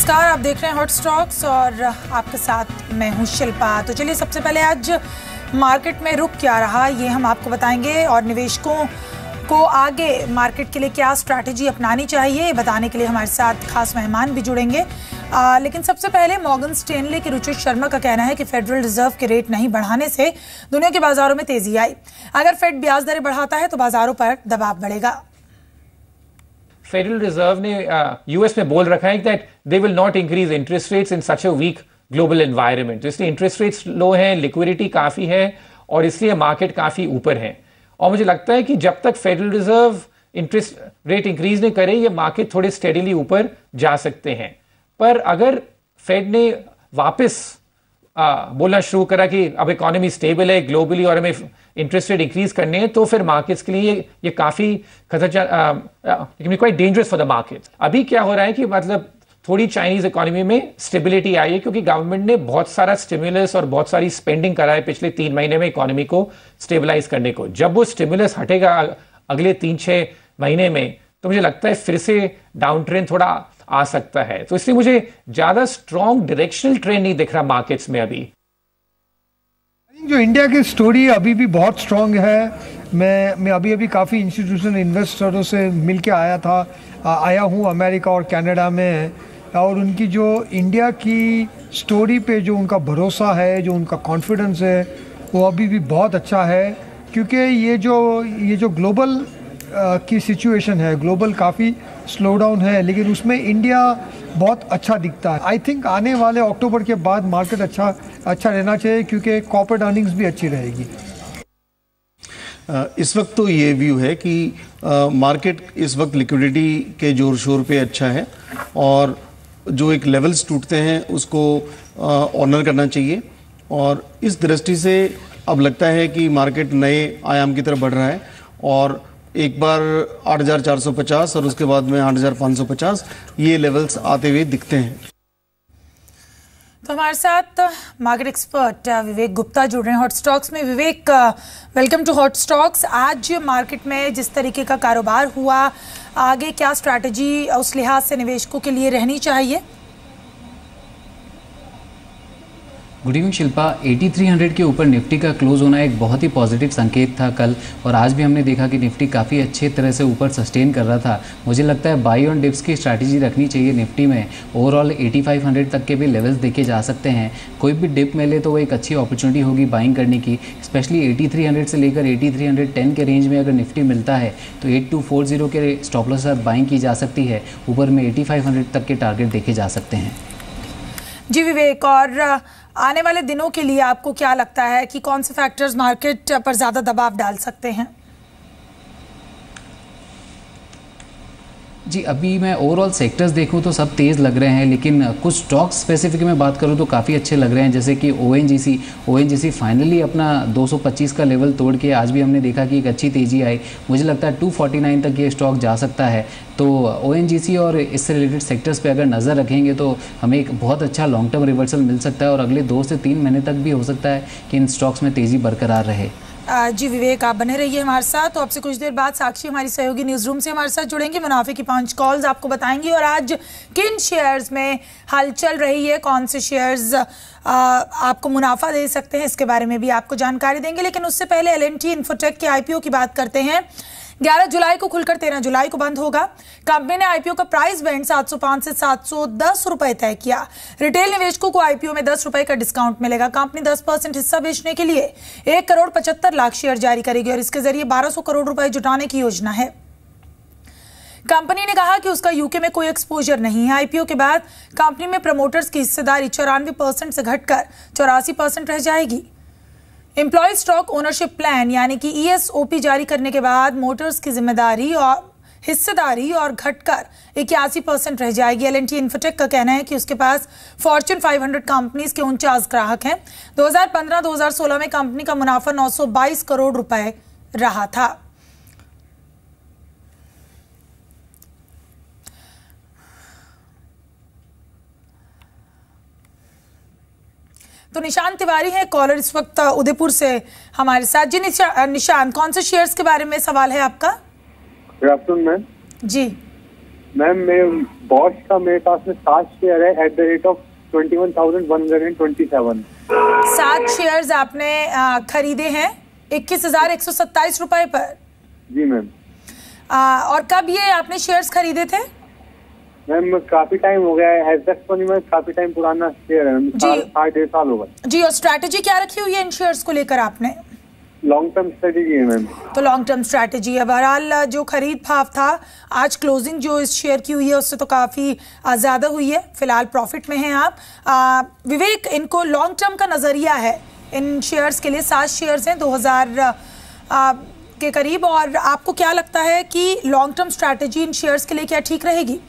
नमस्कार, आप देख रहे हैं हॉट स्टॉक्स और आपके साथ मैं हूं शिल्पा। तो चलिए सबसे पहले आज मार्केट में रुख क्या रहा ये हम आपको बताएंगे और निवेशकों को आगे मार्केट के लिए क्या स्ट्रैटेजी अपनानी चाहिए बताने के लिए हमारे साथ खास मेहमान भी जुड़ेंगे। लेकिन सबसे पहले मॉर्गन स्टैनली के रुचित शर्मा का कहना है कि फेडरल रिजर्व के रेट नहीं बढ़ाने से दुनिया के बाजारों में तेजी आई। अगर फेड ब्याज दरें बढ़ाता है तो बाजारों पर दबाव बढ़ेगा। फेडरल रिजर्व ने यूएस में बोल रखा है that they will not increase interest rates in such a weak global environment. तो इसलिए इंटरेस्ट रेट्स लो हैं, लिक्विडिटी काफी है और इसलिए मार्केट काफी ऊपर है। और मुझे लगता है कि जब तक federal reserve interest rate increase नहीं करे ये मार्केट थोड़े स्टेडीली ऊपर जा सकते हैं। पर अगर फेड ने वापस बोलना शुरू करा कि अब इकोनॉमी स्टेबल है ग्लोबली और हमें इंटरेस्ट रेट इंक्रीज करने हैं तो फिर मार्केट्स के लिए ये काफी खतरनाक, quite dangerous for the market. अभी क्या हो रहा है कि मतलब थोड़ी चाइनीज इकोनॉमी में स्टेबिलिटी आई है क्योंकि गवर्नमेंट ने बहुत सारा स्टिमुलस और बहुत सारी स्पेंडिंग करा है पिछले 3 महीने में इकोनॉमी को स्टेबलाइज करने को। जब वो स्टिमुलस हटेगा अगले 3-6 महीने में तो मुझे लगता है फिर से डाउन ट्रेंड थोड़ा आ सकता है। तो इसलिए मुझे ज्यादा स्ट्रॉन्ग डायरेक्शनल ट्रेंड नहीं दिख रहा मार्केट्स में अभी। जो इंडिया की स्टोरी अभी भी बहुत स्ट्रांग है। मैं अभी काफ़ी इंस्टीट्यूशनल इन्वेस्टरों से मिल के आया हूँ अमेरिका और कनाडा में, और उनकी जो इंडिया की स्टोरी पे जो उनका भरोसा है, जो उनका कॉन्फिडेंस है वो अभी भी बहुत अच्छा है। क्योंकि ये जो ग्लोबल की सिचुएशन है, ग्लोबल काफ़ी स्लो डाउन है लेकिन उसमें इंडिया बहुत अच्छा दिखता है। आई थिंक आने वाले अक्टूबर के बाद मार्केट अच्छा रहना चाहिए क्योंकि कॉर्पोरेट अर्निंग्स भी अच्छी रहेगी। इस वक्त तो ये व्यू है कि मार्केट इस वक्त लिक्विडिटी के जोर शोर पे अच्छा है और जो एक लेवल्स टूटते हैं उसको ऑनर करना चाहिए। और इस दृष्टि से अब लगता है कि मार्केट नए आयाम की तरफ बढ़ रहा है और एक बार 8,450 और उसके बाद में 8,550 ये लेवल्स आते हुए दिखते हैं। तो हमारे साथ मार्केट एक्सपर्ट विवेक गुप्ता जुड़ रहे हैं हॉट स्टॉक्स में। Vivek, welcome to hot stocks. आज मार्केट में जिस तरीके का कारोबार हुआ, आगे क्या स्ट्रैटेजी उस लिहाज से निवेशकों के लिए रहनी चाहिए? Good evening Shilpa. 8300 के ऊपर निफ्टी का क्लोज होना एक बहुत ही पॉजिटिव संकेत था कल, और आज भी हमने देखा कि निफ्टी काफ़ी अच्छे तरह से ऊपर सस्टेन कर रहा था। मुझे लगता है बाई ऑन डिप्स की स्ट्रैटेजी रखनी चाहिए निफ्टी में। ओवरऑल 8500 तक के भी लेवल्स देखे जा सकते हैं। कोई भी डिप मिले तो वो एक अच्छी अपॉर्चुनिटी होगी बाइंग करने की। स्पेशली 8300 से लेकर 8310 के रेंज में अगर निफ्टी मिलता है तो 8240 के स्टॉप लॉस के साथ बाइंग की जा सकती है। ऊपर में 8500 तक के टारगेट देखे जा सकते हैं। जी विवेक, और आने वाले दिनों के लिए आपको क्या लगता है कि कौन से फैक्टर्स मार्केट पर ज्यादा दबाव डाल सकते हैं? जी, अभी मैं ओवरऑल सेक्टर्स देखूं तो सब तेज़ लग रहे हैं, लेकिन कुछ स्टॉक्स स्पेसिफिक में बात करूं तो काफ़ी अच्छे लग रहे हैं। जैसे कि ONGC फाइनली अपना 225 का लेवल तोड़ के आज भी हमने देखा कि एक अच्छी तेज़ी आई। मुझे लगता है 249 तक ये स्टॉक जा सकता है। तो ONGC और इससे रिलेटेड सेक्टर्स पे अगर नज़र रखेंगे तो हमें एक बहुत अच्छा लॉन्ग टर्म रिवर्सल मिल सकता है और अगले 2 से 3 महीने तक भी हो सकता है कि इन स्टॉक्स में तेज़ी बरकरार रहे। जी विवेक, आप बने रहिए हमारे साथ। तो आपसे कुछ देर बाद साक्षी हमारी सहयोगी न्यूज रूम से हमारे साथ जुड़ेंगे, मुनाफे की 5 कॉल्स आपको बताएंगी और आज किन शेयर्स में हलचल रही है, कौन से शेयर्स आपको मुनाफा दे सकते हैं, इसके बारे में भी आपको जानकारी देंगे। लेकिन उससे पहले L&T इन्फोटेक के IPO की बात करते हैं। 11 जुलाई को खुलकर 13 जुलाई को बंद होगा। कंपनी ने IPO का प्राइस बैंड 705 से 710 रुपए तय किया। रिटेल निवेशकों को IPO में 10 रुपए का डिस्काउंट मिलेगा। कंपनी 10% हिस्सा बेचने के लिए 1,75,00,000 शेयर जारी करेगी और इसके जरिए 1,200 करोड़ रुपए जुटाने की योजना है। कंपनी ने कहा कि उसका यूके में कोई एक्सपोजर नहीं है। IPO के बाद कंपनी में प्रमोटर्स की हिस्सेदारी 94% से घटकर 84% रह जाएगी। एम्प्लॉय स्टॉक ओनरशिप प्लान यानी कि ESOP जारी करने के बाद मोटर्स की जिम्मेदारी और हिस्सेदारी और घटकर 81% रह जाएगी। L&T इन्फोटेक का कहना है कि उसके पास फॉर्च्यून 500 कंपनीज के 49 ग्राहक हैं। 2015-2016 में कंपनी का मुनाफा 922 करोड़ रुपए रहा था। तो निशान तिवारी है कॉलर इस वक्त उदयपुर से हमारे साथ। जी निशान, कौन से शेयर्स के बारे में सवाल है आपका? Good afternoon ma'am. जी मैम मैं बॉश का मेरे पास में 7 शेयर है at the rate of 21,127। 7 shares आपने खरीदे हैं 21,127 रुपए पर। जी मैम। और कब ये आपने शेयर्स खरीदे थे? मैम काफी टाइम हो गया है, में काफी टाइम पुराना शेयर है, 1.5 साल हो गए। जी, और स्ट्रैटेजी क्या रखी हुई है इन शेयर्स को लेकर आपने? लॉन्ग टर्म स्ट्रेटेजी है मैम। तो लॉन्ग टर्म स्ट्रैटेजी है। बहरहाल जो खरीद भाव था, आज क्लोजिंग जो इस शेयर की हुई है उससे तो काफ़ी ज़्यादा हुई है, फिलहाल प्रॉफिट में हैं आप। विवेक, इनको लॉन्ग टर्म का नज़रिया है इन शेयर्स के लिए? 7 शेयर्स हैं 2000 के करीब, और आपको क्या लगता है कि लॉन्ग टर्म स्ट्रैटेजी इन शेयर्स के लिए क्या ठीक रहेगी?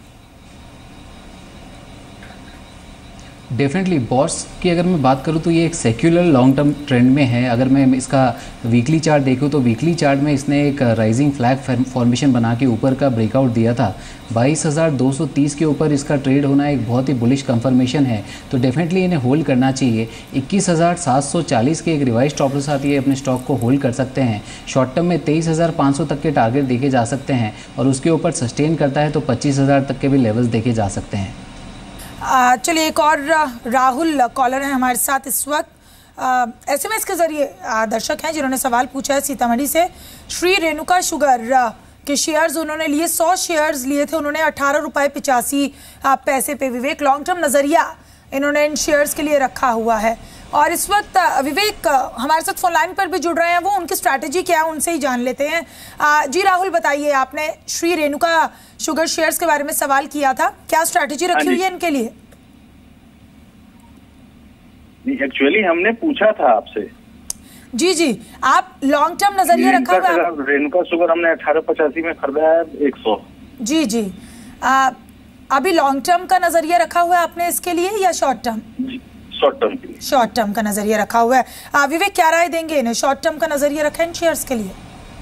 डेफिनेटली बॉश की अगर मैं बात करूं तो ये एक सेक्युलर लॉन्ग टर्म ट्रेंड में है। अगर मैं इसका वीकली चार्ट देखूं तो वीकली चार्ट में इसने एक राइजिंग फ्लैग फॉर्मेशन बना के ऊपर का ब्रेकआउट दिया था। 22,230 के ऊपर इसका ट्रेड होना एक बहुत ही बुलिश कंफर्मेशन है, तो डेफिनेटली इन्हें होल्ड करना चाहिए। 21,740 के एक रिवाइज स्टॉप लॉस साथ ये अपने स्टॉक को होल्ड कर सकते हैं। शॉर्ट टर्म में 23,500 तक के टारगेट देखे जा सकते हैं, और उसके ऊपर सस्टेन करता है तो 25,000 तक के भी लेवल्स देखे जा सकते हैं। चलिए, एक और राहुल कॉलर है हमारे साथ इस वक्त। SMS के जरिए दर्शक हैं जिन्होंने सवाल पूछा है सीतामढ़ी से। श्री रेणुका शुगर के शेयर्स उन्होंने लिए, 100 शेयर्स लिए थे उन्होंने 18 रुपये 85 पैसे पे। विवेक, लॉन्ग टर्म नज़रिया इन्होंने इन शेयर्स के लिए रखा हुआ है, और इस वक्त विवेक हमारे साथ फोन लाइन पर भी जुड़ रहे हैं, वो उनकी स्ट्रैटेजी क्या है उनसे ही जान लेते हैं। जी राहुल, बताइए, आपने श्री रेणुका शुगर शेयर्स के बारे में सवाल किया था, क्या स्ट्रैटेजी रखी हुई है इनके लिए? एक्चुअली हमने पूछा था आपसे। जी जी, आप लॉन्ग टर्म नजरिया रखा हुआ है? रेणुका शुगर हमने 1885 में खरीदा है 100। जी जी, अभी लॉन्ग टर्म का नजरिया रखा हुआ है आपने इसके लिए या शॉर्ट टर्म? शॉर्ट टर्म के लिए। शॉर्ट टर्म का नजरिया रखा हुआ है। विवेक, क्या राय देंगे इन्हें? शॉर्ट टर्म का नजरिया रखा है इन शेयर्स के लिए?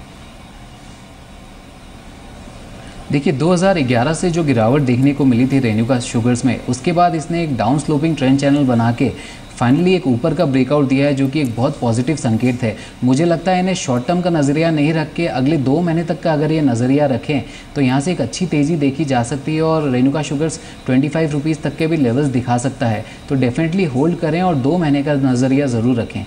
देखिए, 2011 से जो गिरावट देखने को मिली थी रेणुका शुगर्स में, उसके बाद इसने एक डाउन स्लोपिंग ट्रेंड चैनल बना के फाइनली एक ऊपर का ब्रेकआउट दिया है, जो कि एक बहुत पॉजिटिव संकेत है। मुझे लगता है इन्हें शॉर्ट टर्म का नज़रिया नहीं रख के अगले 2 महीने तक का अगर ये नज़रिया रखें तो यहाँ से एक अच्छी तेज़ी देखी जा सकती है, और रेणुका शुगर्स 25 रुपीज़ तक के भी लेवल्स दिखा सकता है। तो डेफिनेटली होल्ड करें और 2 महीने का नज़रिया ज़रूर रखें।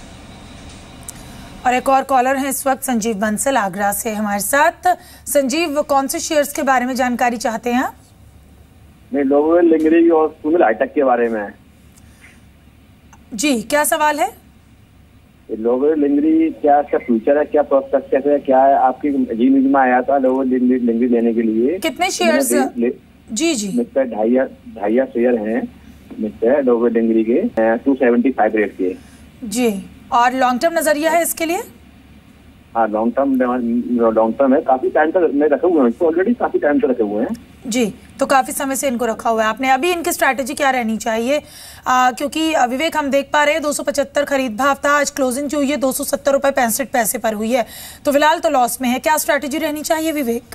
और एक और कॉलर है इस वक्त, संजीव बंसल आगरा से हमारे साथ। संजीव, कौन से शेयर्स के बारे में जानकारी चाहते हैं आप? मैं लोवेल लिंगरी और सुमिल हाईटेक के बारे में। जी, क्या सवाल है? लोवेल लिंगरी क्या इसका फ्यूचर है, क्या प्रोस्पेक्ट है, क्या है? आपकी जी न्यूज में आया था लोवेल लिंगरी लेने के लिए। कितने शेयर्स? जी जी, मिस्टर ढाइया शेयर हैं मिस्टर लोवेल लिंगरी के 275 रेट के। जी, और लॉन्ग टर्म नजरिया है इसके लिए? हाँ, लॉन्ग टर्म है, काफी टाइम तक मैं रखे हुए हैं इसको, ऑलरेडी काफी टाइम तक रखे हुए हैं। जी, तो काफी समय से इनको रखा हुआ है आपने। अभी इनकी स्ट्रैटेजी क्या रहनी चाहिए? क्योंकि विवेक, हम देख पा रहे हैं 275 खरीद भाव था, आज क्लोजिंग जो हुई है 270 रुपये 65 पैसे पर हुई है, तो फिलहाल तो लॉस में है। क्या स्ट्रैटेजी रहनी चाहिए विवेक?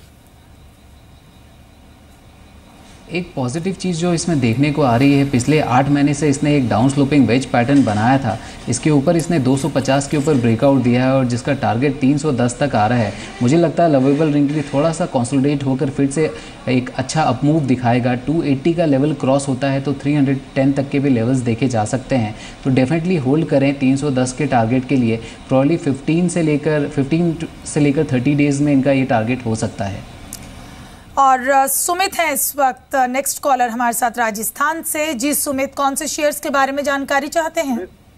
एक पॉजिटिव चीज़ जो इसमें देखने को आ रही है, पिछले 8 महीने से इसने एक डाउन स्लोपिंग वेज पैटर्न बनाया था, इसके ऊपर इसने 250 के ऊपर ब्रेकआउट दिया है, और जिसका टारगेट 310 तक आ रहा है। मुझे लगता है लवेबल लिंगरी थोड़ा सा कंसोलिडेट होकर फिर से एक अच्छा अपमूव दिखाएगा। 280 का लेवल क्रॉस होता है तो 310 तक के भी लेवल्स देखे जा सकते हैं, तो डेफिनेटली होल्ड करें 310 के टारगेट के लिए। प्रॉब्ली 15 से लेकर 30 डेज में इनका ये टारगेट हो सकता है। और सुमित है इस वक्त नेक्स्ट कॉलर हमारे साथ राजस्थान से। जी सुमित, कौन से शेयर्स के बारे में जानकारी चाहते हैं?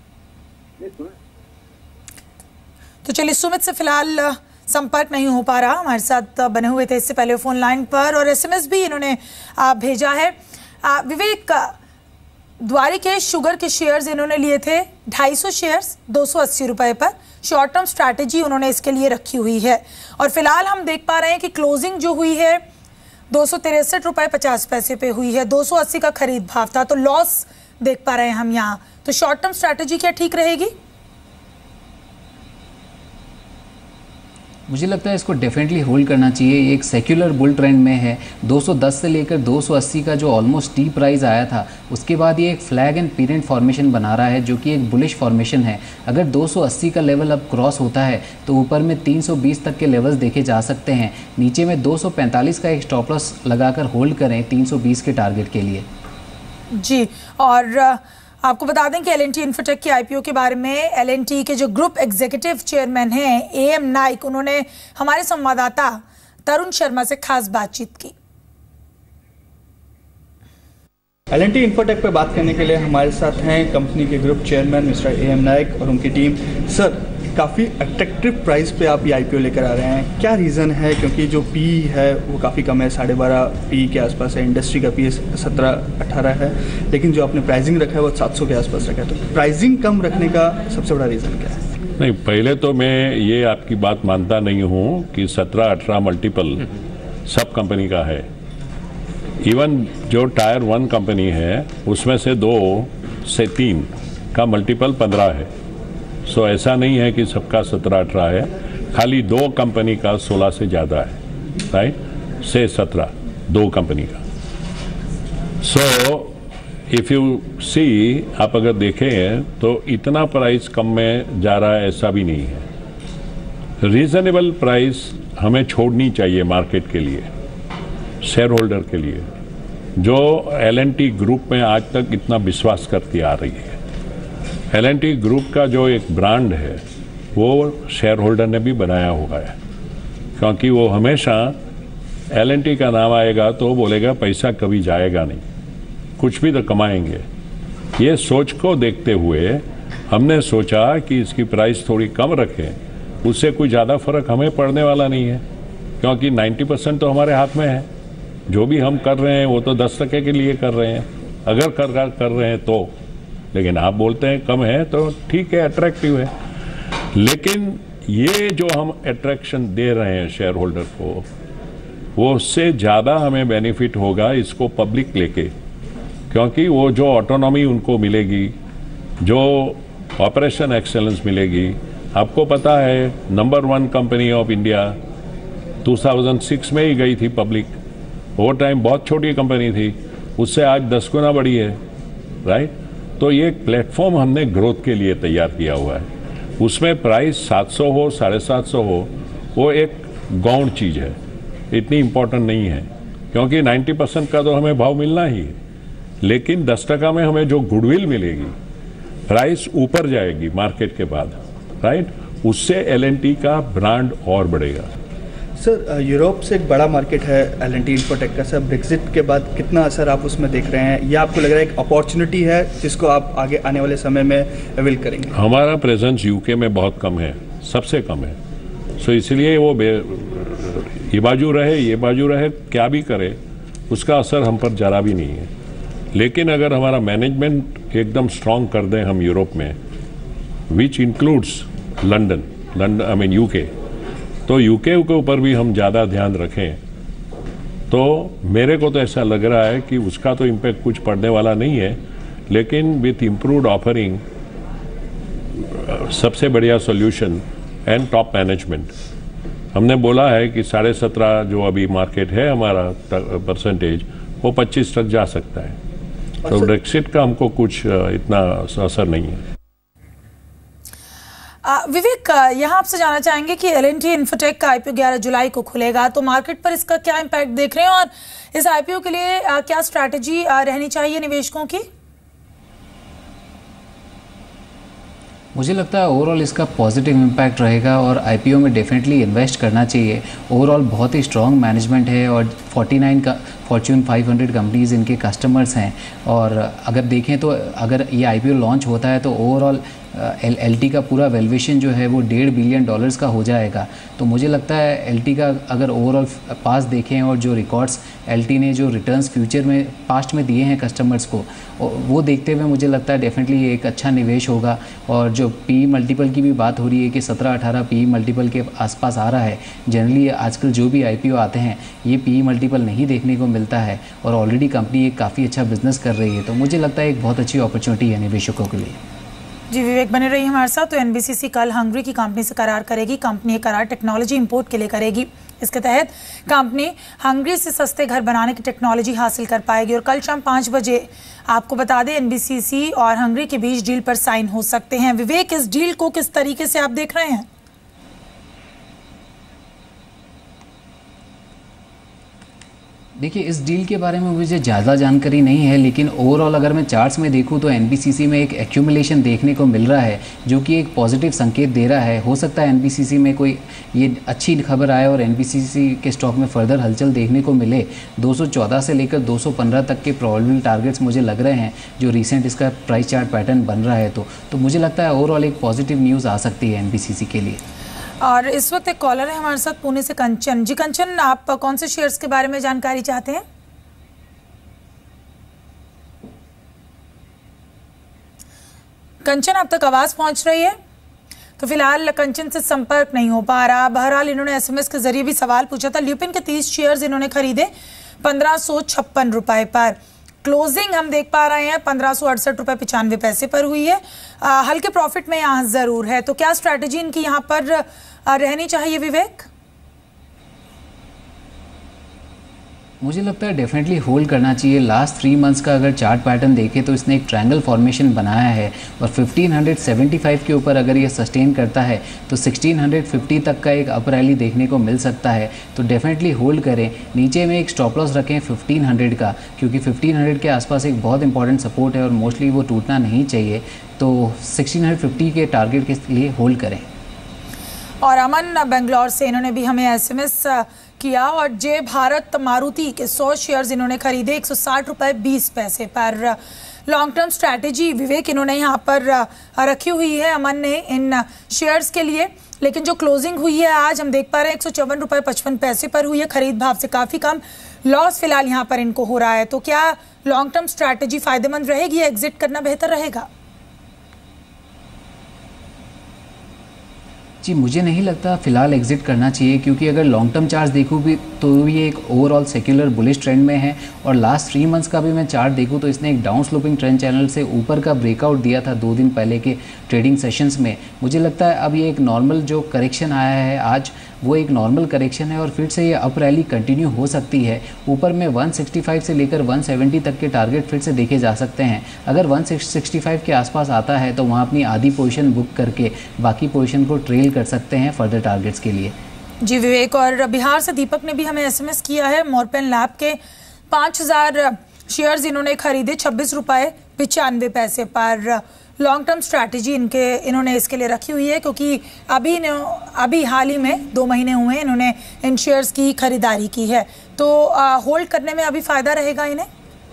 तो चलिए, सुमित से फिलहाल संपर्क नहीं हो पा रहा, हमारे साथ बने हुए थे इससे पहले फोन लाइन पर, और SMS भी इन्होंने भेजा है। विवेक, द्वारी के शुगर के शेयर्स इन्होंने लिए थे 250 शेयर्स 280 रुपए पर। शॉर्ट टर्म स्ट्रैटेजी उन्होंने इसके लिए रखी हुई है, और फिलहाल हम देख पा रहे हैं कि क्लोजिंग जो हुई है 263 रुपये 50 पैसे पे हुई है। 280 का खरीद भाव था, तो लॉस देख पा रहे हैं हम यहाँ। तो शॉर्ट टर्म स्ट्रैटेजी क्या ठीक रहेगी? मुझे लगता है इसको डेफिनेटली होल्ड करना चाहिए। ये एक सेक्युलर बुल ट्रेंड में है। 210 से लेकर 280 का जो ऑलमोस्ट टी प्राइस आया था, उसके बाद ये एक फ्लैग एंड पीरियड फॉर्मेशन बना रहा है जो कि एक बुलिश फॉर्मेशन है। अगर 280 का लेवल अब क्रॉस होता है तो ऊपर में 320 तक के लेवल्स देखे जा सकते हैं। नीचे में 245 का एक स्टॉप लॉस लगाकर होल्ड करें 320 के टारगेट के लिए। जी, और आपको बता दें कि L&T इन्फोटेक के आईपीओ के बारे में L&T के जो ग्रुप एग्जीक्यूटिव चेयरमैन हैं AM नाइक, उन्होंने हमारे संवाददाता तरुण शर्मा से खास बातचीत की। L&T इन्फोटेक पे बात करने के लिए हमारे साथ हैं कंपनी के group chairman mister AM Naik और उनकी टीम। सर, काफ़ी अट्रैक्टिव प्राइस पे आप ये आईपीओ लेकर आ रहे हैं, क्या रीज़न है? क्योंकि जो पी है वो काफ़ी कम है, 12.5 पी के आसपास है, इंडस्ट्री का पी 17-18 है, लेकिन जो आपने प्राइसिंग रखा है वो 700 के आसपास रखा है। तो प्राइसिंग कम रखने का सबसे बड़ा रीज़न क्या है? नहीं, पहले तो मैं ये आपकी बात मानता नहीं हूँ कि 17-18 मल्टीपल सब कंपनी का है। इवन जो टायर 1 कंपनी है उसमें से 2 से 3 का मल्टीपल 15 है। सो ऐसा नहीं है कि सबका 17-18 है, खाली 2 कंपनी का 16 से ज़्यादा है, राइट, से 17 2 कंपनी का। सो इफ़ यू सी, आप अगर देखें तो इतना प्राइस कम में जा रहा है ऐसा भी नहीं है। रीज़नेबल प्राइस हमें छोड़नी चाहिए मार्केट के लिए, शेयर होल्डर के लिए, जो L&T ग्रुप में आज तक इतना विश्वास करती आ रही है। L&T ग्रुप का जो एक ब्रांड है वो शेयर होल्डर ने भी बनाया हुआ है, क्योंकि वो हमेशा L&T का नाम आएगा तो बोलेगा पैसा कभी जाएगा नहीं, कुछ भी तो कमाएंगे। ये सोच को देखते हुए हमने सोचा कि इसकी प्राइस थोड़ी कम रखें, उससे कोई ज़्यादा फर्क हमें पड़ने वाला नहीं है, क्योंकि 90% तो हमारे हाथ में है। जो भी हम कर रहे हैं वो तो 10% के लिए कर रहे हैं, अगर कर रहे हैं तो। लेकिन आप बोलते हैं कम है तो ठीक है, अट्रैक्टिव है, लेकिन ये जो हम अट्रैक्शन दे रहे हैं शेयर होल्डर को, वो उससे ज़्यादा हमें बेनिफिट होगा इसको पब्लिक लेके, क्योंकि वो जो ऑटोनॉमी उनको मिलेगी, जो ऑपरेशन एक्सेलेंस मिलेगी। आपको पता है नंबर 1 कंपनी ऑफ इंडिया 2006 में ही गई थी पब्लिक। वो टाइम बहुत छोटी कंपनी थी, उससे आज 10 गुना बड़ी है, राइट। तो ये प्लेटफॉर्म हमने ग्रोथ के लिए तैयार किया हुआ है। उसमें प्राइस 700 हो 750 हो, वो एक गौण चीज़ है, इतनी इम्पोर्टेंट नहीं है, क्योंकि 90% का तो हमें भाव मिलना ही है। लेकिन 10% में हमें जो गुडविल मिलेगी, प्राइस ऊपर जाएगी मार्केट के बाद, राइट, उससे L&T का ब्रांड और बढ़ेगा। सर, यूरोप से एक बड़ा मार्केट है L&T इन्फोटेक का। सर, ब्रेक्जिट के बाद कितना असर आप उसमें देख रहे हैं, या आपको लग रहा है एक अपॉर्चुनिटी है जिसको आप आगे आने वाले समय में अवेल करेंगे? हमारा प्रेजेंस यूके में बहुत कम है, सबसे कम है। सो इसलिए वो ये बाजू रहे क्या भी करे, उसका असर हम पर जरा भी नहीं है। लेकिन अगर हमारा मैनेजमेंट एकदम स्ट्रांग कर दें हम यूरोप में, which includes London I mean UK, तो यूके के ऊपर भी हम ज़्यादा ध्यान रखें, तो मेरे को तो ऐसा लग रहा है कि उसका तो इम्पैक्ट कुछ पड़ने वाला नहीं है। लेकिन विथ इम्प्रूव्ड ऑफरिंग, सबसे बढ़िया सॉल्यूशन एंड टॉप मैनेजमेंट, हमने बोला है कि 17.5 जो अभी मार्केट है हमारा परसेंटेज, वो 25 तक जा सकता है। तो ब्रेक्सिट का हमको कुछ इतना असर नहीं है। विवेक, यहाँ आपसे जानना चाहेंगे कि L&T इन्फोटेक का आईपीओ 11 जुलाई को खुलेगा, तो मार्केट पर इसका क्या इम्पैक्ट देख रहे हैं और इस आईपीओ के लिए क्या स्ट्रैटेजी रहनी चाहिए निवेशकों की? मुझे लगता है ओवरऑल इसका पॉजिटिव इम्पैक्ट रहेगा और आईपीओ में डेफिनेटली इन्वेस्ट करना चाहिए। ओवरऑल बहुत ही स्ट्रॉन्ग मैनेजमेंट है और 49 का फॉर्च्यून 500 कंपनीज इनके कस्टमर्स हैं। और अगर देखें तो अगर ये आईपीओ लॉन्च होता है तो ओवरऑल L&T का पूरा वैल्यूएशन जो है वो $1.5 बिलियन का हो जाएगा। तो मुझे लगता है L&T का अगर ओवरऑल पास देखें और जो रिकॉर्ड्स L&T ने जो रिटर्न्स फ्यूचर में पास्ट में दिए हैं कस्टमर्स को, वो देखते हुए मुझे लगता है डेफिनेटली ये एक अच्छा निवेश होगा। और जो पी मल्टीपल की भी बात हो रही है कि 17-18 पी मल्टीपल के आसपास आ रहा है, जनरली आजकल जो भी आईपीओ आते हैं ये पी मल्टीपल नहीं देखने को मिलता है और ऑलरेडी कंपनी एक काफ़ी अच्छा बिजनेस कर रही है। तो मुझे लगता है एक बहुत अच्छी अपॉर्चुनिटी है निवेशकों के लिए। जी विवेक बने रही हमारे साथ। तो एनबीसीसी कल हंगरी की कंपनी से करार करेगी। कंपनी ये करार टेक्नोलॉजी इंपोर्ट के लिए करेगी। इसके तहत कंपनी हंगरी से सस्ते घर बनाने की टेक्नोलॉजी हासिल कर पाएगी। और कल शाम 5 बजे आपको बता दें एनबीसीसी और हंगरी के बीच डील पर साइन हो सकते हैं। विवेक, इस डील को किस तरीके से आप देख रहे हैं? देखिए, इस डील के बारे में मुझे ज़्यादा जानकारी नहीं है, लेकिन ओवरऑल अगर मैं चार्ट्स में देखूं तो एनबीसीसी में एक एक्यूमुलेशन देखने को मिल रहा है जो कि एक पॉजिटिव संकेत दे रहा है। हो सकता है एनबीसीसी में कोई ये अच्छी खबर आए और एनबीसीसी के स्टॉक में फर्दर हलचल देखने को मिले। 214 से लेकर 215 तक के प्रोबेबल टारगेट्स मुझे लग रहे हैं जो रिसेंट इसका प्राइस चार्ट पैटर्न बन रहा है। तो मुझे लगता है ओवरऑल एक पॉजिटिव न्यूज़ आ सकती है एनबीसीसी के लिए। और इस वक्त एक कॉलर है हमारे साथ पुणे से, कंचन जी। कंचन, आप कौन से शेयर्स के बारे में जानकारी चाहते हैं? कंचन, आप तक आवाज पहुंच रही है? तो फिलहाल कंचन से संपर्क नहीं हो पा रहा। बहरहाल इन्होंने एसएमएस के जरिए भी सवाल पूछा था। ल्यूपिन के 30 शेयर्स इन्होंने खरीदे 1556 रुपए पर। क्लोजिंग हम देख पा रहे हैं 1568 रुपए 95 पैसे पर हुई है। हल्के प्रॉफिट में यहाँ जरूर है। तो क्या स्ट्रैटेजी इनकी यहाँ पर रहनी चाहिए विवेक? मुझे लगता है डेफिनेटली होल्ड करना चाहिए। लास्ट 3 मंथ्स का अगर चार्ट पैटर्न देखें तो इसने एक ट्रायंगल फॉर्मेशन बनाया है और 1575 के ऊपर अगर ये सस्टेन करता है तो 1650 तक का एक अप रैली देखने को मिल सकता है। तो डेफिनेटली होल्ड करें। नीचे में एक स्टॉप लॉस रखें 1500 का, क्योंकि 1500 के आसपास एक बहुत इंपॉर्टेंट सपोर्ट है और मोस्टली वो टूटना नहीं चाहिए। तो 1650 के टारगेट के लिए होल्ड करें। और अमन बेंगलोर से इन्होंने भी हमें एसएमएस किया और जय भारत मारुति के 100 शेयर्स इन्होंने खरीदे 160 रुपए 20 पैसे पर। लॉन्ग टर्म स्ट्रैटेजी विवेक इन्होंने यहाँ पर रखी हुई है अमन ने इन शेयर्स के लिए। लेकिन जो क्लोजिंग हुई है आज हम देख पा रहे हैं 154 रुपए 55 पैसे पर हुई है। खरीद भाव से काफी कम लॉस फिलहाल यहाँ पर इनको हो रहा है। तो क्या लॉन्ग टर्म स्ट्रैटेजी फायदेमंद रहेगी या एग्जिट करना बेहतर रहेगा? जी, मुझे नहीं लगता फ़िलहाल एग्जिट करना चाहिए, क्योंकि अगर लॉन्ग टर्म चार्ट देखूँ भी तो ये एक ओवरऑल सेक्युलर बुलिश ट्रेंड में है। और लास्ट 3 मंथ्स का भी मैं चार्ट देखूँ तो इसने एक डाउन स्लोपिंग ट्रेंड चैनल से ऊपर का ब्रेकआउट दिया था 2 दिन पहले के ट्रेडिंग सेशंस में। मुझे लगता है अब ये एक नॉर्मल जो करेक्शन आया है आज, वो एक नॉर्मल करेक्शन है और फिर से ये अप रैली कंटिन्यू हो सकती है। ऊपर में 165 से लेकर 170 तक के टारगेट फिर से देखे जा सकते हैं। अगर 165 के आसपास आता है तो वहाँ अपनी आधी पोजीशन बुक करके बाकी पोजीशन को ट्रेल कर सकते हैं फर्दर टारगेट्स के लिए। जी विवेक, और बिहार से दीपक ने भी हमें एसएमएस किया है। मोरपेन लैब के 5000 शेयर्स इन्होंने खरीदे 26 रुपए 95 पैसे पर। लॉन्ग टर्म स्ट्रैटेजी इन्होंने इसके लिए रखी हुई है, क्योंकि अभी हाल ही में 2 महीने हुए हैं इन्होंने इन शेयर्स की खरीदारी की है। तो होल्ड करने में अभी फायदा रहेगा इन्हें?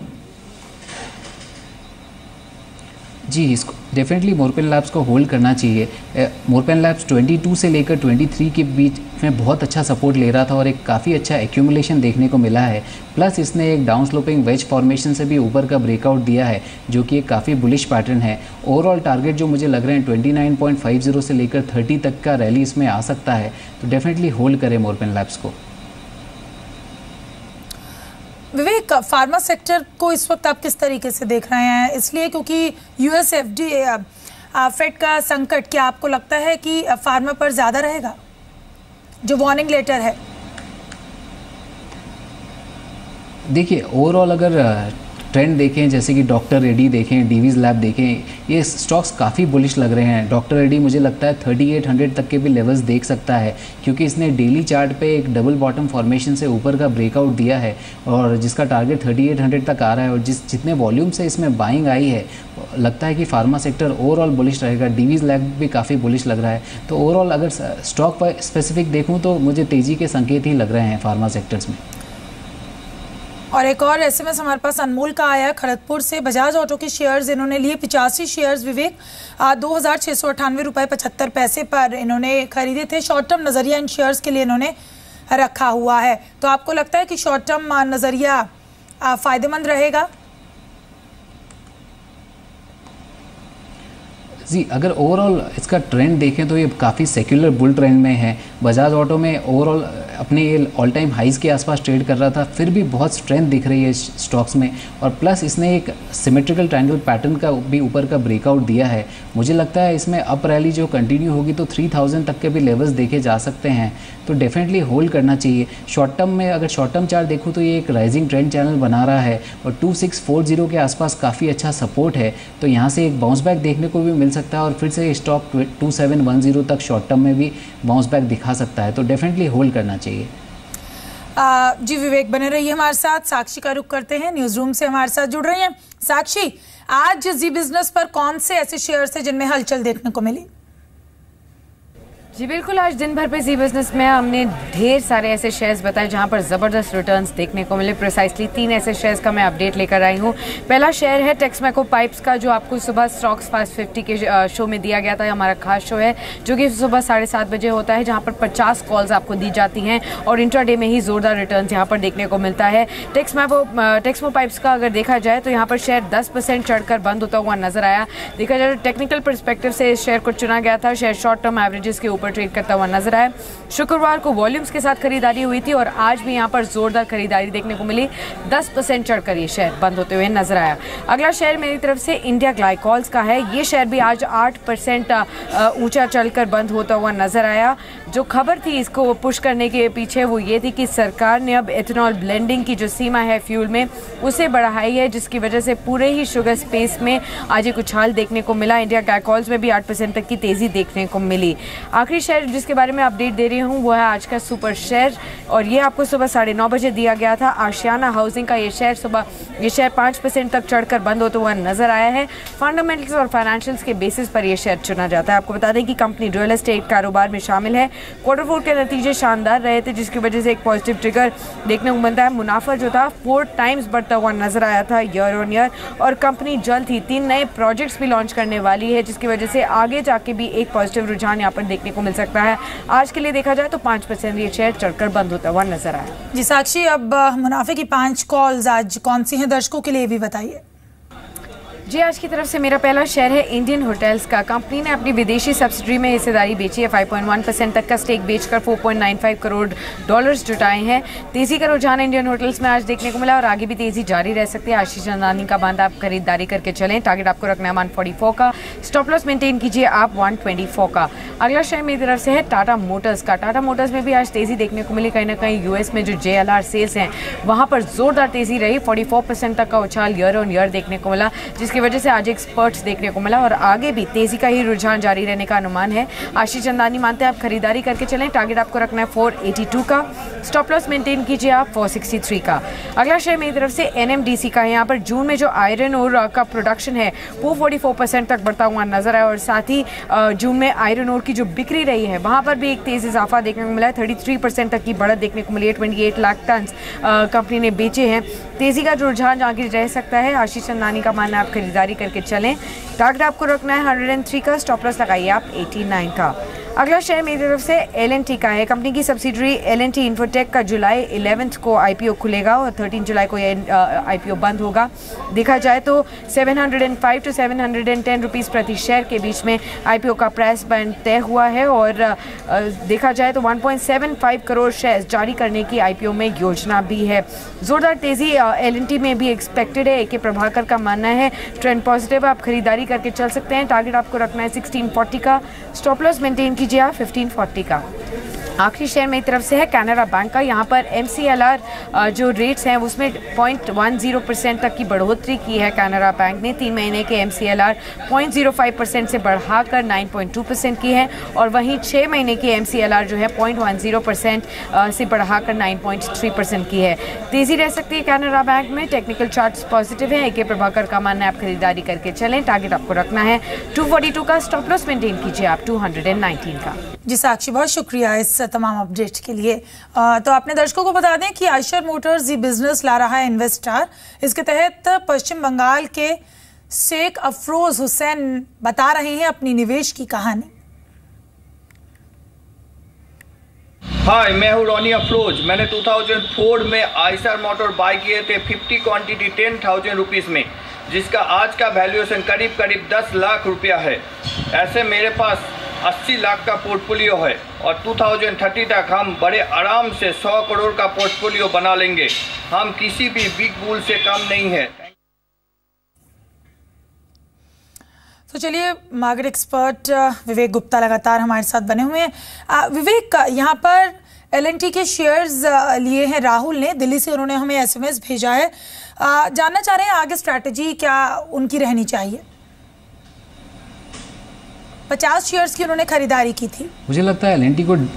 जी, इसको डेफिनेटली मोरपेन लैब्स को होल्ड करना चाहिए। मोरपेन लैब्स 22 से लेकर 23 के बीच में बहुत अच्छा सपोर्ट ले रहा था और एक काफ़ी अच्छा एक्यूमुलेशन देखने को मिला है। प्लस इसने एक डाउन स्लोपिंग वेज फॉर्मेशन से भी ऊपर का ब्रेकआउट दिया है जो कि एक काफ़ी बुलिश पैटर्न है। ओवरऑल टारगेट जो मुझे लग रहे हैं 29.50 से लेकर 30 तक का रैली इसमें आ सकता है। तो डेफिनेटली होल्ड करें मोरपेन लैब्स को। विवेक, फार्मा सेक्टर को इस वक्त आप किस तरीके से देख रहे हैं? इसलिए क्योंकि यूएस एफडीए फेड का संकट, क्या आपको लगता है कि फार्मा पर ज़्यादा रहेगा? जो वार्निंग लेटर है, देखिए ओवरऑल अगर ट्रेंड देखें, जैसे कि डॉक्टर रेड्डी देखें, डीवीज लैब देखें, ये स्टॉक्स काफ़ी बुलिश लग रहे हैं। डॉक्टर रेड्डी मुझे लगता है 3800 तक के भी लेवल्स देख सकता है, क्योंकि इसने डेली चार्ट पे एक डबल बॉटम फॉर्मेशन से ऊपर का ब्रेकआउट दिया है और जिसका टारगेट 3800 तक आ रहा है। और जितने वॉल्यूम से इसमें बाइंग आई है, लगता है कि फार्मा सेक्टर ओवरऑल बुलिश रहेगा। डीवीज लैब भी काफ़ी बुलिश लग रहा है। तो ओवरऑल अगर स्टॉक पर स्पेसिफिक देखूँ तो मुझे तेज़ी के संकेत ही लग रहे हैं फार्मा सेक्टर्स में। और एक और एसएमएस हमारे पास अनमोल का आया खड़गपुर से। बजाज ऑटो के शेयर्स इन्होंने लिए 85 शेयर्स विवेक 2698 रुपए 75 पैसे पर इन्होंने खरीदे थे। शॉर्ट टर्म नजरिया इन शेयर्स के लिए इन्होंने रखा हुआ है। तो आपको लगता है कि शॉर्ट टर्म नजरिया फायदेमंद रहेगा? जी अगर ओवरऑल इसका ट्रेंड देखें तो ये काफ़ी सेक्युलर बुल ट्रेंड में है। बजाज ऑटो में ओवरऑल अपने ये ऑल टाइम हाइज़ के आसपास ट्रेड कर रहा था, फिर भी बहुत स्ट्रेंथ दिख रही है स्टॉक्स में, और प्लस इसने एक सिमेट्रिकल ट्रायंगल पैटर्न का भी ऊपर का ब्रेकआउट दिया है। मुझे लगता है इसमें अप रैली जो कंटिन्यू होगी तो 3000 तक के भी लेवल्स देखे जा सकते हैं, तो डेफिनेटली होल्ड करना चाहिए। शॉर्ट टर्म में अगर शॉर्ट टर्म चार्ट देखूँ तो ये एक राइजिंग ट्रेंड चैनल बना रहा है और 2640 के आसपास काफ़ी अच्छा सपोर्ट है, तो यहाँ से एक बाउंस बैक देखने को भी मिल सकता है और फिर से स्टॉक 2710 तक शॉर्ट टर्म में भी बाउंस बैक दिखा सकता है, तो डेफिनेटली होल्ड करना चाहिए। जी विवेक बने रहिए हमारे साथ। साक्षी का रुख करते हैं, न्यूज रूम से हमारे साथ जुड़ रही हैं साक्षी। आज जी बिजनेस पर कौन से ऐसे शेयर्स हैं जिनमें हलचल देखने को मिली? जी बिल्कुल, आज दिन भर पे जी बिजनेस में हमने ढेर सारे ऐसे शेयर्स बताए जहां पर ज़बरदस्त रिटर्न्स देखने को मिले। प्रिसाइसली 3 ऐसे शेयर्स का मैं अपडेट लेकर आई हूं। पहला शेयर है टेक्समैको पाइप्स का, जो आपको सुबह स्टॉक्स फास्ट 50 के शो में दिया गया था। हमारा खास शो है जो कि सुबह 7:30 बजे होता है, जहाँ पर 50 कॉल्स आपको दी जाती हैं और इंट्राडे में ही जोरदार रिटर्न यहाँ पर देखने को मिलता है। टेक्समो पाइप्स का अगर देखा जाए तो यहाँ पर शेयर 10% चढ़कर बंद होता हुआ नजर आया। देखा जाए तो टेक्निकल परस्पेक्टिव से इस शेयर को चुना गया था। शेयर शॉर्ट टर्म एवरेजेस के ऊपर ट्रेड करता हुआ नजर आया। शुक्रवार को वॉल्यूम्स के साथ खरीदारी हुई थी और आज भी यहां पर जोरदार खरीदारी देखने को मिली। 10% चढ़कर ये शेयर बंद होते हुए नजर आया। अगला शेयर मेरी तरफ से इंडिया ग्लाइकॉल्स का है। ये शेयर भी आज 8% ऊंचा चलकर बंद होता हुआ नजर आया। जो खबर थी इसको पुश करने के पीछे वो ये थी कि सरकार ने अब एथेनॉल ब्लेंडिंग की जो सीमा है फ्यूल में उसे बढ़ाई है, जिसकी वजह से पूरे ही शुगर स्पेस में आज एक उछाल देखने को मिला। इंडिया ग्लाइकॉल्स में भी 8% तक की तेजी देखने को मिली। आखिरी शेयर जिसके बारे में अपडेट दे रही हूँ वो है आज का सुपर शेयर, और ये आपको सुबह 9:30 बजे दिया गया था। आशियाना हाउसिंग का ये शेयर 5% तक चढ़कर बंद होता हुआ नजर आया है। फंडामेंटल्स और फाइनेंशियल्स के बेसिस पर यह शेयर चुना जाता है। आपको बता दें कि कंपनी रियल एस्टेट कारोबार में शामिल है। क्वार्टर 4 के नतीजे शानदार रहे थे, जिसकी वजह से एक पॉजिटिव ट्रिगर देखने को मिलता है। मुनाफा जो था 4 टाइम्स बढ़ता हुआ नजर आया था ईयर ऑन ईयर, और कंपनी जल्द ही 3 नए प्रोजेक्ट्स भी लॉन्च करने वाली है, जिसकी वजह से आगे जाके भी एक पॉजिटिव रुझान यहाँ पर देखने को मिल सकता है। आज के लिए देखा जाए तो 5% ये शेयर चढ़कर बंद होता हुआ नजर आया। जी साक्षी, अब मुनाफे की 5 कॉल्स आज कौन सी हैं दर्शकों के लिए भी बताइए। जी आज की तरफ से मेरा पहला शेयर है इंडियन होटल्स का। कंपनी ने अपनी विदेशी सब्सिडरी में हिस्सेदारी बेची है। 5.1% तक का स्टेक बेचकर $4.95 करोड़ जुटाए हैं। तेजी का रुझान इंडियन होटल्स में आज देखने को मिला और आगे भी तेजी जारी रह सकती है। आशीष चंदानी का बांध आप खरीदारी करके चलें। टारगेट आपको रखना है 144 का। स्टॉप लॉस मेंटेन कीजिए आप 124 का। अगला शेयर मेरी तरफ से है टाटा मोटर्स का। टाटा मोटर्स में भी आज तेजी देखने को मिली। कहीं ना कहीं यूएस में जो JLR सेल्स हैं वहाँ पर जोरदार तेजी रही। 44% तक का उछाल ईयर ऑन ईयर देखने को मिला, जिसकी वजह से आज एक स्पर्ट देखने को मिला और आगे भी तेजी का ही रुझान जारी रहने का अनुमान है। आशीष चंदानी मानते हैं आप खरीदारी करके चलें। टारगेट आपको रखना है 482 का। स्टॉप लॉस मेंटेन कीजिए आप 463 का। अगला शेयर मेरी तरफ से NMDC का है। यहाँ पर जून में जो आयरन ओर का प्रोडक्शन है वो 44% तक बढ़ता हुआ नजर आया और साथ ही जून में आयरन ओर की जो बिक्री रही है वहाँ पर भी एक तेज इजाफा देखने को मिला है। 33% तक की बढ़त देखने को मिली है। 28 लाख टन कंपनी ने बेचे हैं। तेजी का रुझान आगे रह सकता है। आशीष चंदानी का मानना है आप खरीदारी करके चलें। टारगेट आपको रखना है 103 का। स्टॉप लॉस लगाइए आप 89 का। अगला शेयर मेरी तरफ से L&T का है। कंपनी की सब्सिडरी L&T इन्फोटेक का जुलाई 11 को IPO खुलेगा और 13 जुलाई को यह IPO बंद होगा। देखा जाए तो 705 to 710 रुपीज़ प्रति शेयर के बीच में IPO का प्राइस बैंड तय हुआ है और देखा जाए तो 1.75 करोड़ शेयर जारी करने की IPO में योजना भी है। जोरदार तेजी L&T में भी एक्सपेक्टेड है। AK प्रभाकर का मानना है ट्रेंड पॉजिटिव, आप खरीदारी करके चल सकते हैं। टारगेट आपको रखना है 1640 का। स्टॉप लॉस मेंटेन कीजिए आप 1540 का। आखिरी शेयर मेरी तरफ से है कैनरा बैंक का। यहाँ पर MCLR जो रेट्स हैं उसमें 0.10% तक की बढ़ोतरी की है कैनरा बैंक ने। 3 महीने के MCLR 0.05% से बढ़ाकर 9.2% की है और वहीं 6 महीने की MCLR जो है 0.10% से बढ़ाकर 9.3% की है। तेजी रह सकती है कैनरा बैंक में। टेक्निकल चार्ट्स पॉजिटिव है। AK प्रभाकर का मानना है आप खरीदारी करके चलें। टारगेट आपको रखना है 242 का। स्टॉप लॉस मेंटेन कीजिए आप 219 का। जी साक्षी, बहुत शुक्रिया इस तमाम अपडेट के लिए। तो आपने दर्शकों को बता दें कि आयशर मोटर्स ये बिजनेस ला रहा है इन्वेस्टर। इसके तहत पश्चिम बंगाल के शेख अफरोज हुसैन बता रहे हैं अपनी निवेश की कहानी। हाय, मैं हूँ रॉनी अफरोज। मैंने 2004 में आयशर मोटर बाय किए थे 50 क्वांटिटी 10,000 रुपीज़ में, जिसका आज का वैल्यूएशन करीब 10 लाख रुपया है। ऐसे मेरे पास 80 लाख का पोर्टफोलियो है और 2030 तक हम बड़े आराम से 100 करोड़ का पोर्टफोलियो बना लेंगे। हम किसी भी बिग बुल से कम नहीं है। तो चलिए, मार्केट एक्सपर्ट विवेक गुप्ता लगातार हमारे साथ बने हुए हैं। विवेक, यहाँ पर L&T के शेयर्स लिए हैं राहुल ने, दिल्ली से उन्होंने हमें SMS भेजा है। जानना चाह रहे हैं आगे स्ट्रैटेजी क्या उनकी रहनी चाहिए। 50 शेयर्स की उन्होंने खरीदारी की थी। मुझे लगता है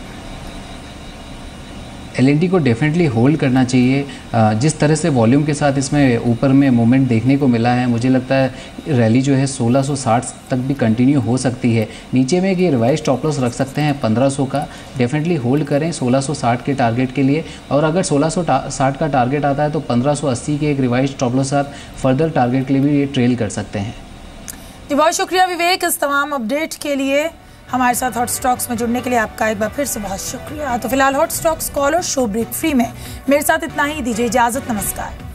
L&T को डेफिनेटली होल्ड करना चाहिए। जिस तरह से वॉल्यूम के साथ इसमें ऊपर में मूवमेंट देखने को मिला है, मुझे लगता है रैली जो है 1660 तक भी कंटिन्यू हो सकती है। नीचे में ये रिवाइज स्टॉप लॉस रख सकते हैं 1500 का, डेफिनेटली होल्ड करें 1660 के टारगेट के लिए। और अगर 1660 का टारगेट आता है तो 1580 के एक रिवाइज स्टॉप लॉस साथ फर्दर टारगेट के लिए भी ये ट्रेल कर सकते हैं। जी, बहुत शुक्रिया विवेक इस तमाम अपडेट के लिए। हमारे साथ हॉट स्टॉक्स में जुड़ने के लिए आपका एक बार फिर से बहुत शुक्रिया। तो फिलहाल हॉट स्टॉक्स कॉल और शो ब्रेक फ्री में मेरे साथ इतना ही। दीजिए इजाजत, नमस्कार।